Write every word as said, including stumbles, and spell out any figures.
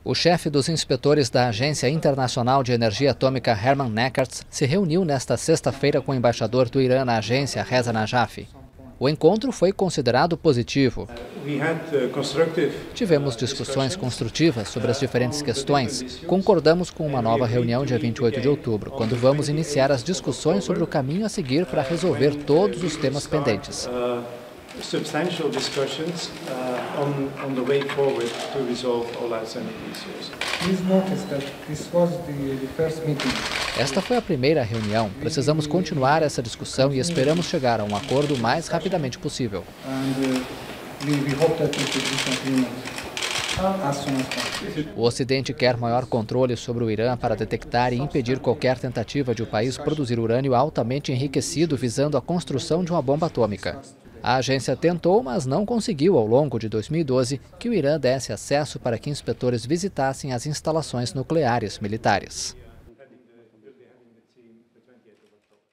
O chefe dos inspetores da Agência Internacional de Energia Atômica, Herman Neckarts, se reuniu nesta sexta-feira com o embaixador do Irã na agência, Reza Najafi. O encontro foi considerado positivo. Tivemos discussões construtivas sobre as diferentes questões. Concordamos com uma nova reunião dia vinte e oito de outubro, quando vamos iniciar as discussões sobre o caminho a seguir para resolver todos os temas pendentes. Substantial discussions uh, on, on the way forward to resolve all outstanding issues. Please notice that this was the, the first meeting. Esta foi a primeira reunião. Precisamos continuar essa discussão e esperamos chegar a um acordo o mais rapidamente possível. And, uh, we, we hope that we could reach an agreement as soon as possible. O Ocidente quer maior controle sobre o Irã para detectar e impedir qualquer tentativa de o país produzir urânio altamente enriquecido visando a construção de uma bomba atômica. A agência tentou, mas não conseguiu ao longo de dois mil e doze que o Irã desse acesso para que inspetores visitassem as instalações nucleares militares.